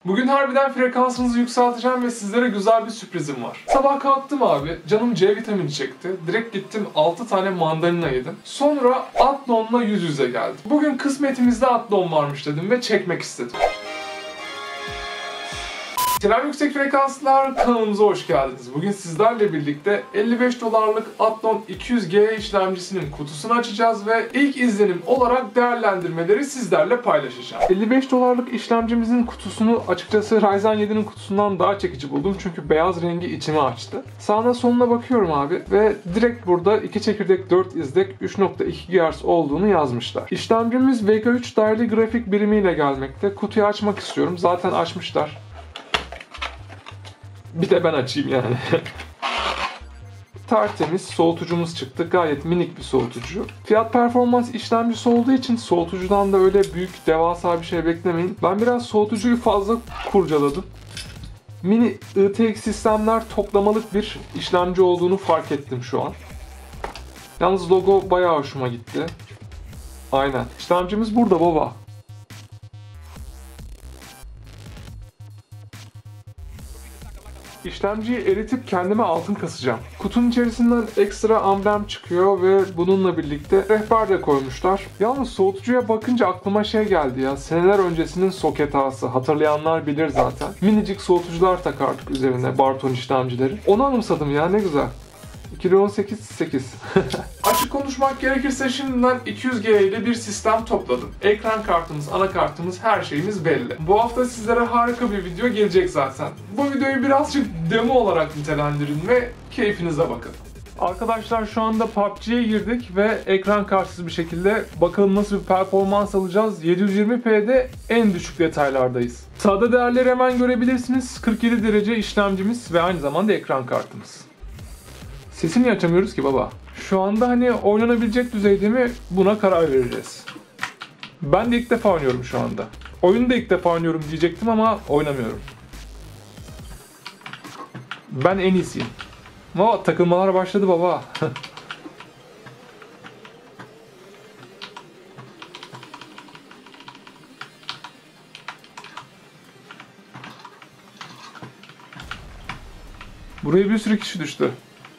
Bugün harbiden frekansınızı yükselteceğim ve sizlere güzel bir sürprizim var. Sabah kalktım abi, canım C vitamini çekti. Direkt gittim 6 tane mandalina yedim. Sonra Athlon'la yüz yüze geldim. Bugün kısmetimizde Athlon varmış dedim ve çekmek istedim. Selam yüksek frekanslar, kanalımıza hoş geldiniz. Bugün sizlerle birlikte 55 dolarlık Athlon 200G işlemcisinin kutusunu açacağız ve ilk izlenim olarak değerlendirmeleri sizlerle paylaşacağım. 55 dolarlık işlemcimizin kutusunu açıkçası Ryzen 7'nin kutusundan daha çekici buldum çünkü beyaz rengi içimi açtı. Sağına soluna bakıyorum abi ve direkt burada 2 çekirdek 4 izlek 3.2 GHz olduğunu yazmışlar. İşlemcimiz Vega 3 dahili grafik birimiyle gelmekte. Kutuyu açmak istiyorum. Zaten açmışlar. Bir de ben açayım yani. Tertemiz soğutucumuz çıktı. Gayet minik bir soğutucu. Fiyat performans işlemcisi olduğu için soğutucudan da öyle büyük, devasa bir şey beklemeyin. Ben biraz soğutucuyu fazla kurcaladım. Mini ITX sistemler toplamalık bir işlemci olduğunu fark ettim şu an. Yalnız logo bayağı hoşuma gitti. Aynen. İşlemcimiz burada baba. İşlemciyi eritip kendime altın kasacağım. Kutunun içerisinden ekstra amblem çıkıyor ve bununla birlikte rehber de koymuşlar. Yalnız soğutucuya bakınca aklıma şey geldi ya. Seneler öncesinin soket ağası. Hatırlayanlar bilir zaten. Minicik soğutucular takardık üzerine Barton işlemcileri. Onu anımsadım ya, ne güzel. 2018-8. Açık konuşmak gerekirse şimdiden 200G ile bir sistem topladım. Ekran kartımız, anakartımız, her şeyimiz belli. Bu hafta sizlere harika bir video gelecek zaten. Bu videoyu birazcık demo olarak nitelendirin ve keyfinize bakın. Arkadaşlar şu anda PUBG'ye girdik ve ekran kartsız bir şekilde bakalım nasıl bir performans alacağız. 720p'de en düşük detaylardayız. Sağda değerleri hemen görebilirsiniz. 47 derece işlemcimiz ve aynı zamanda ekran kartımız. Sesini niye açamıyoruz ki baba? Şu anda hani oynanabilecek düzeyde mi, buna karar vereceğiz. Ben de ilk defa oynuyorum şu anda. Oyunu da ilk defa oynuyorum diyecektim ama oynamıyorum. Ben en iyisiyim. Ama takılmalar başladı baba. Buraya bir sürü kişi düştü.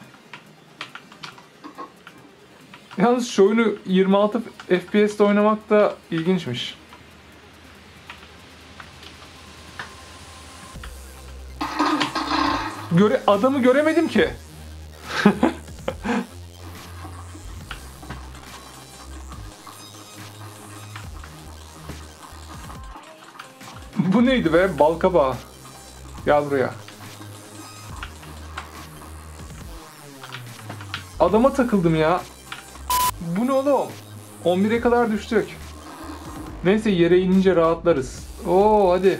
Yalnız şu oyunu 26 FPS'te oynamak da ilginçmiş. Adamı göremedim ki. Bu neydi be? Balkabağı. Gel buraya. Adama takıldım ya. Bu ne oğlum? 11'e kadar düştük. Neyse, yere inince rahatlarız. Oo hadi.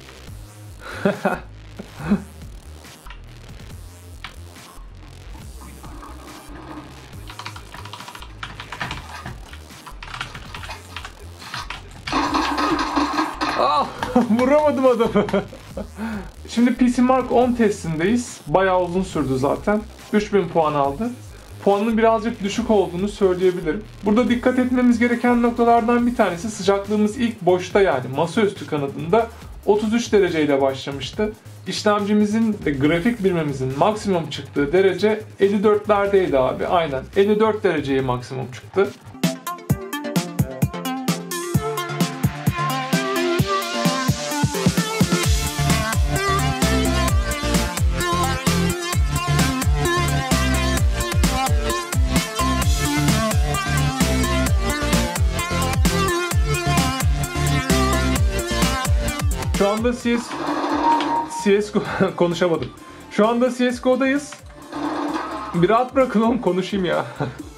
Ah, vuramadım adamı. Şimdi PC Mark 10 testindeyiz. Bayağı uzun sürdü zaten. 3000 puan aldı. Puanının birazcık düşük olduğunu söyleyebilirim. Burada dikkat etmemiz gereken noktalardan bir tanesi sıcaklığımız ilk boşta, yani masaüstü kanadında 33 dereceyle başlamıştı. İşlemcimizin ve grafik birimimizin maksimum çıktığı derece 54'lerdeydi abi. Aynen 54 dereceye maksimum çıktı. Şu anda CSGO konuşamadım. Şu anda CSGO'dayız. Bir rahat bırakın oğlum, konuşayım ya.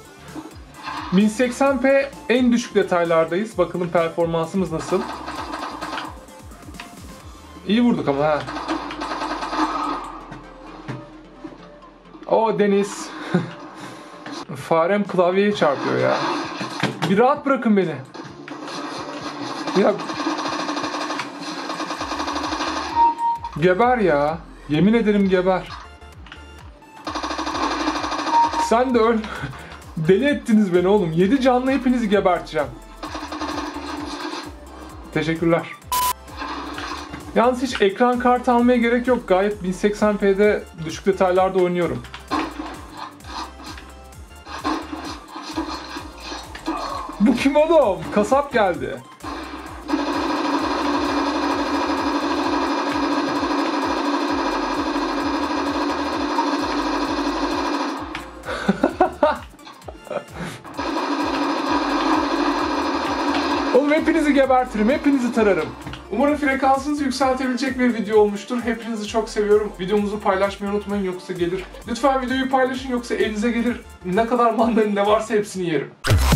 1080p en düşük detaylardayız. Bakalım performansımız nasıl. İyi vurduk ama ha. O Deniz. Farem klavyeye çarpıyor ya. Bir rahat bırakın beni. Ya geber ya. Yemin ederim geber. Sen de öl. Deli ettiniz beni oğlum. 7 canlı hepinizi geberteceğim. Teşekkürler. Yalnız hiç ekran kartı almaya gerek yok. Gayet 1080p'de düşük detaylarda oynuyorum. Bu kim oğlum? Kasap geldi. Oğlum hepinizi gebertirim, hepinizi tararım. Umarım frekansınızı yükseltebilecek bir video olmuştur. Hepinizi çok seviyorum. Videomuzu paylaşmayı unutmayın yoksa gelir. Lütfen videoyu paylaşın yoksa elinize gelir. Ne kadar mandalina varsa hepsini yerim.